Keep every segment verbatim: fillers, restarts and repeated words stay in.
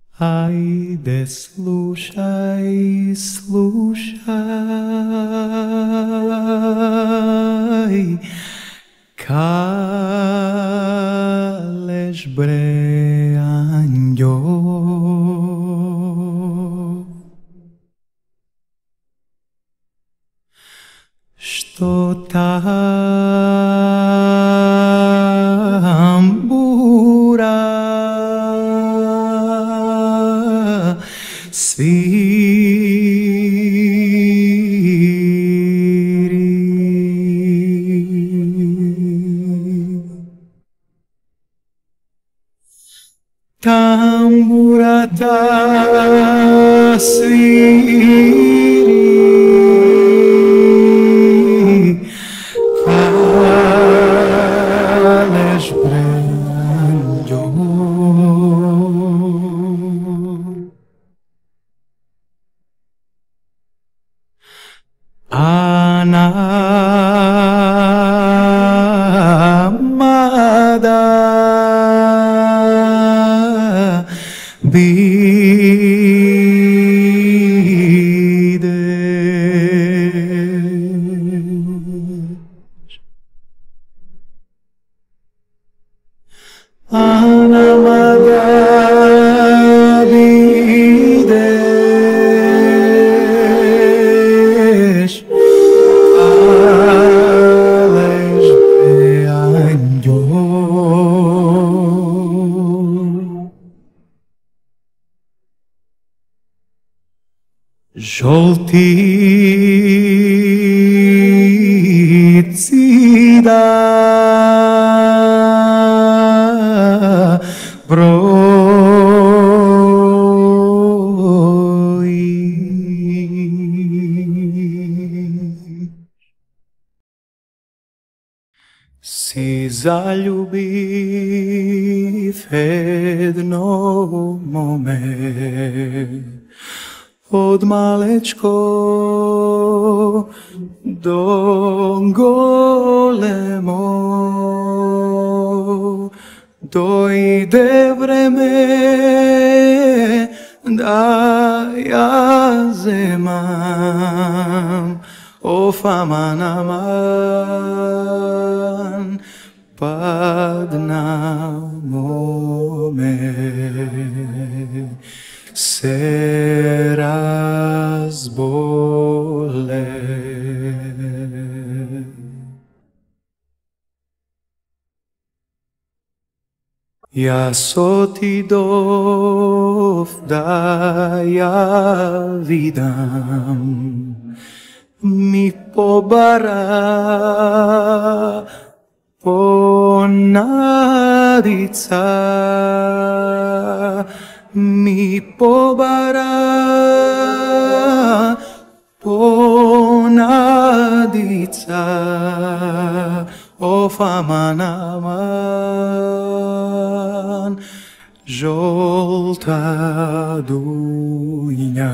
Ajde slušaj, slušaj, kaleš bre anđo. Što tambura sviri, tambura ta sviri, kaleš bre anđo. Ana mada bideš, Ana mada bideš, kaleš bre anđo. Žoltici da broji, si zaljubiv jedno mome od malečko do golemo, dojde vreme da ja zemam of aman aman padna mome se razbole. Ja so ti dov da ja vidam, mi pobara ponadica, mi pobara ponadica, of aman aman, žolta dunja,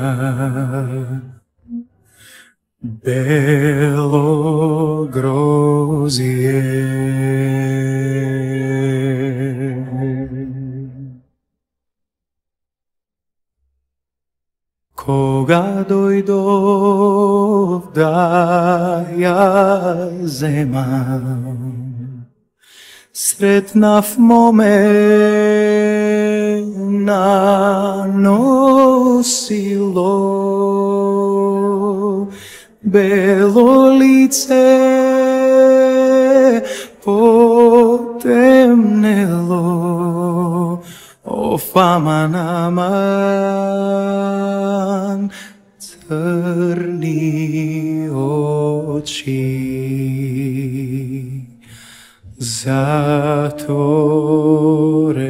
belo grozije. Koga dojdov da ja zemam, sretnav mome na nosilo, belo lice potemnelo, of aman aman, crni oči zatvoreni.